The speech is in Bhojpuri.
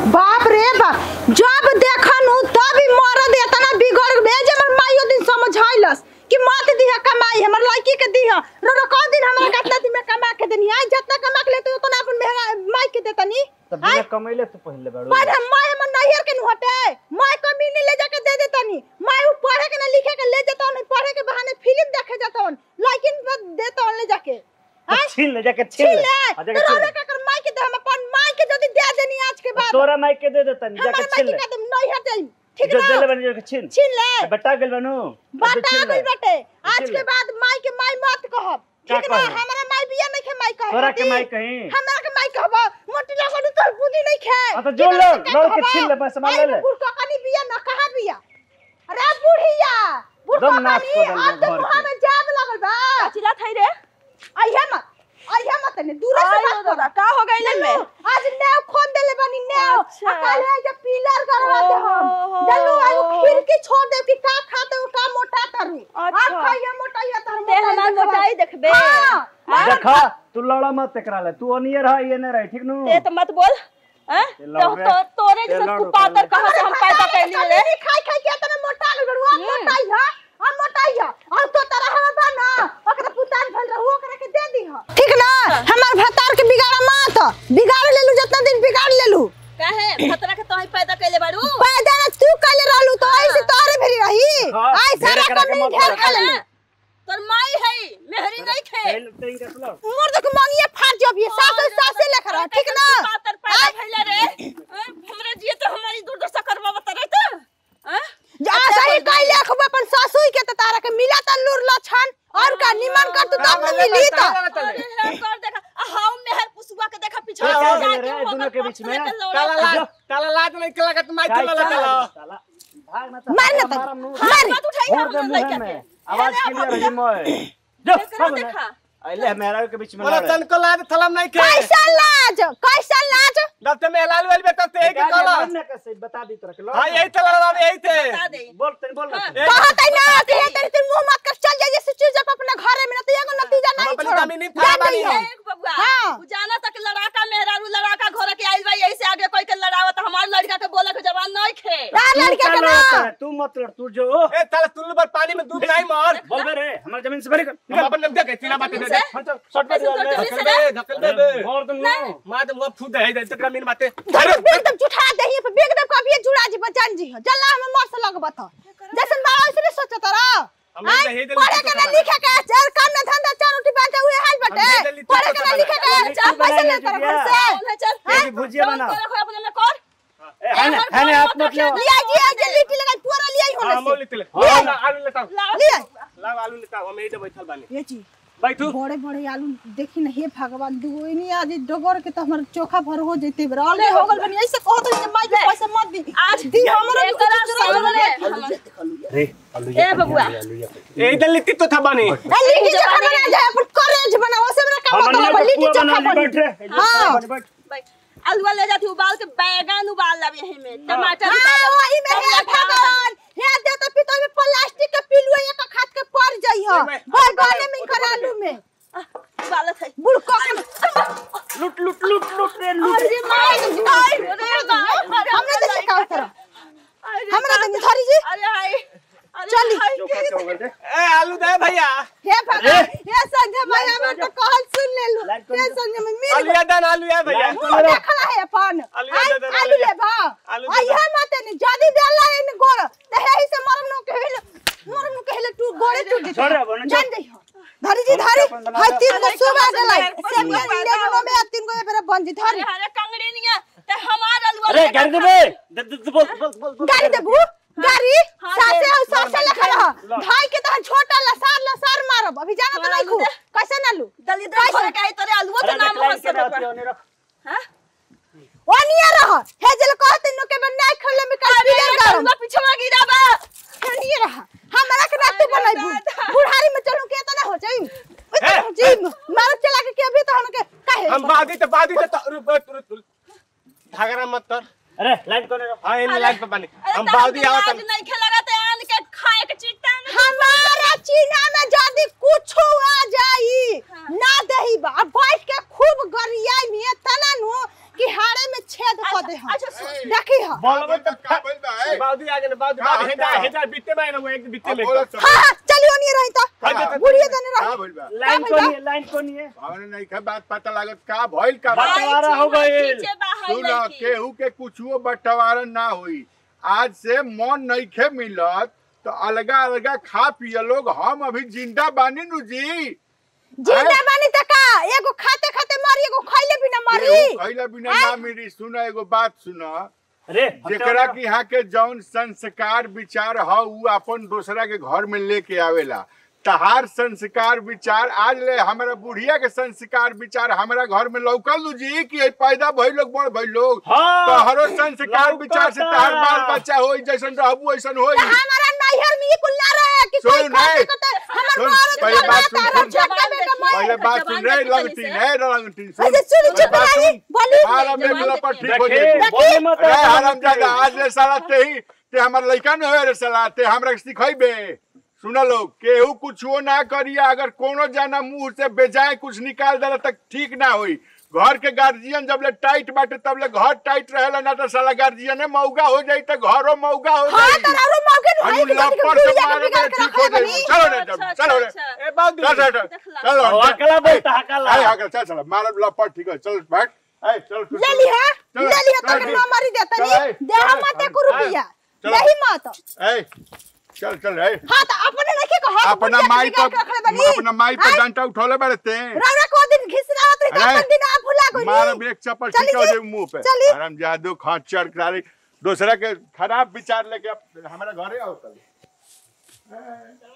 बाप रे बाप जब देखन तब ही मरद इतना बिगड़ गए जे हमर माइयो दिन समझाइलस कि मत दिया कमाई हमर लड़की के दिया रो कौन दिन हमरा कितना दिन में कमा के देनी आज जितना कमा के लेते उतना अपन माई के देतनी तब बिना कमैले तो पहले बाड़ू पर माई हमर नहियर के न हटे माई कमीनी ले जाके दे देतनी माई पढ़े के न लिखे के ले जतन नहीं पढ़े के बहाने फिल्म देखे जतन लेकिन देतन ले जाके छीन ले जाके छीन ले आ जाके छीन ले कर माई के दे हम अपन माई के जदी दे देनी आज के बाद तोरा माई के दे देतनी जाके छीन ले नहीं हटे ठीक जो ना जले बन जाके छीन ले बटा गेल बनू बता गेल बटे आज के बाद माई के माई मत कहब ठीक ना हमरा माई बिया नहीं खे माई कह तोरा के माई कहीं हमरा के माई कहब मोटी लगल तोर बुद्धि नहीं खे तो जो लड़ के छीन ले बस मान ले बुढ़ कनी बिया न कहां बिया अरे बुढ़िया बुढ़ कनी अब तो मुंह में जाब लगल बा चिल्ला थई रे आइया मत ने दूर से बात कर का हो गइल में आज नेव खोन देले बनी नेव अकाल है जब पिलर करवा दे हम जल्लू आयो खिड़की छोड़ दे कि का खाते हो का मोटा करू अब खाइए मोटाइया तर ते हमार मोटाई देखबे देखा तू लड़ा मत टकरा ले तू ओनिए रह ये न रह ठीक नु ते तो मत बोल हैं तो तोरे जैसे कुपातर कहां से हम पैदा कैली रे खाई खाई के इतना मोटा लगड़ू हम मोटाई है हम मोटाई है और तो तरह हम बना ओकरा पुतान भल रहू ओकरा के दे दी ह ठीक ना हमर भतार के बिगाड़ मत बिगाड़ लेलू जितना दिन बिगाड़ लेलू काहे भतरा के तोही पैदा कैले बाड़ू पैदा ना तू कैले रहलू तो ऐसे तोरे भेरी रही आई सारा कमी ढेर खेले तोर माई है मेहरी नहीं खे मोर देख मांगिए फाट जब ये सासे लेकर ठीक ना पातर पैदा भइले रे हमरे जिए तो हमारी दुर्दशा करवा बता रहे थे हैं जा सही कैले खब अपन सासुई के त तारा के मिला त लूर लछन और का निमन कर तू तब मिली त कर देखा हाउ मेहर पुसुआ के देखा पीछे रे दोनों के बीच में ताला लाज नहीं के लगत माई चला चला भाग मत मार न मार मत उठाई में आवाज क्लियर रही मोय जो सब देखा अइले मेरा के बीच में बोला तन को लाज थलम नहीं के कैसा लाज दब ते में लाल वाली बेटा ते के कला ने कैसे बता दी तोरा के हां यही तो लड़वा यही थे बोल ना कहत है ना कि तेरे मुंह मत कर चल जाइए से चीज अपने घरे में न तो एगो नतीजा नहीं छोड़ जमीन था बानी है बबुआ हां जाना तक लड़ाका मेहरारू लड़ाका घर के आइल भाई यही से आगे कोई के लड़ावत हमार लड़का के बोले के जवान नहीं खे लड़का के ना तू मत लड़ तू जो ए ताला तुल्लू पर पानी में डूब नहीं मर बोल बे रे हमार जमीन से बरी कर हम अपन नम देख तीना बातें दे शॉट में धकल दे और तुम मां तो वो फूट है इधर जमीन बातें एकदम जुठा दही पे एकदम कभी जुड़ा जी बचन जी जल्ला हमें मर से लगबत जैसन बाबा ऐसे सोचत रहा पढ़े के ना लिखे के चार काम ना धंधा चार रोटी बांटे हुए हाल बटे पढ़े के ना लिखे के चार पैसे ले तरफ से चल भुजिया बना अपने में कर है ने आप मत लो लिया जी आज लिट्टी लगा पूरा लिया ही हां होने मोल ले आलू लेता लिया ला आलू लेता हम यही तो बैठल बानी ये जी बैठू बड़े बड़े आलू देखी ना हे भगवान दुगो नहीं आज डगर के तो हमर चोखा भर हो जइते बराल हो गल बनी ऐसे कहत है माई के पैसा मत दी आज दी हमर एकरा सामने रे ए बबुआ ए इधर लिट्टी तो था बानी लिट्टी चोखा बना जाए अपन करेज बनाओ से मेरा काम तो लिट्टी चोखा बैठ रे हां आलू ले जाती उबाल के बैगन उबाल लावे यही में टमाटर हां वही में है भगवान हे दे तो पितो में प्लास्टिक के पिलुए एक खात के पड़ जाई ह भाई गाने में कर आलू में उबालत है बुड़का लूट रे लूट अरे माई हमने तो का तरह हमरा तो धरी जी अरे हाय चली ए आलू दे भैया हे भगवान हे संजय भाई हम तो कहल सुन ले लो हे संजय में मिल आलू दान आलू है भैया देखला है अपन आलू ले बा आइहा माते ने जदी देला इन गोड़ त हे से मरम नु कहले तू गोड़े टूट जान दे धरी जी धरी हाय तीन को सुबह देला से ले नो में तीन को पेरा बन जी धरी अरे कंगड़ी निया ते हमार आलू अरे गाड़ी दे बोल गाड़ी देबू गाड़ी सासे लखा रहा भाई के तहन छोटा लसार मारब अभी जाना तो नहीं खू कैसे ना लू दलिद्र घर के तोरे आलू तो नाम हो से हां ओनिया रह हे जल कहत नु के बन्ना खले में का बिगर गरम पीछे गिराबा ओनिया रह हमरा के रात बनाइबू बुढ़ारी में चलू के तना हो जाई जी मार चला के अभी तो हमके काहे हम बादी तो धागरा मत कर अरे लाइट कोने हां इन लाइट पे पानी हम बादी आवत नहीं खेलगाते आन के खाए के चिट्टा हमारा चीना में जदी कुछ आ जाई ना दही बा बैठ के खूब गरियाई में तना नु कि हाड़े में छेद कर दे हम हां बोलबे त का बोल बा है बाउदी आगे न बाउदी बात हेटा बित्ते में न वो एक बित्ते में हां चलियो नहीं रही तो बुढ़िया देने रही का बोल बा लाइन कोनी है भावने नहीं के बात पता लागत का भइल का बंटवारा हो गइल सुन केहू के कुछो बंटवारा ना होई आज से मन नहीं खे मिलत तो अलगा अलगा खा पिए लोग हम अभी जिंदा बानी नु जी जिंदा बानी त का एगो खाते खाते मरी एगो खइले बिना मरी खइले बिना ना मेरी सुना एगो बात सुना अरे जेकरा की यहाँ के जौन संस्कार विचार ह उ अपन दूसरा के घर में लेके आवेला तहार संस्कार विचार आज ले हमारा बुढ़िया के संस्कार विचार हमारा घर में लौकल जी कि पैदा भई लोग बड़ भई लोग तोहरो संस्कार विचार से तहार बाल बच्चा होई जैसन रहबू ऐसन होई हमारा नैहर में कुल ना रहे कि कोई सुन पहले बात सुन रे लगती सुन मारा में लपट ठीक हो जाए अरे हरामजादा आज ले साला ते हमर लइका न होए रे साला ते हमरा सिखइबे सुना लोग केहू कुछो ना करिया अगर कोनो जाना मुंह से बेजाय कुछ निकाल देला तक ठीक ना होई घर के गार्जियन जब ले टाइट बाटे तब ले घर टाइट रहेला ना तो साला गार्जियन मौगा हो जाई त घरो मौगा हो जाई हां तोरो मौके नहीं लपड़ से मारे में ठीक हो जाई चलो रे चलो रे ए बाउदी चलो हकला बोलता हकला ए हकला चल मार लपड़ ठीक है चल बैठ ए चल ले लिया तो न मारी देता नहीं दे हम मत को रुपया नहीं मत ए चल चल है हां तो अपने नहीं कहो अपना माई पर डंडा उठौले बैठते रावरा को दिन घिसरावत रही अपन दिन आप भुला गई मार एक चप्पल ठीक हो जाए मुंह पे हराम जादू खाचर करे दूसरा के खराब विचार लेके हमारा घरे आओ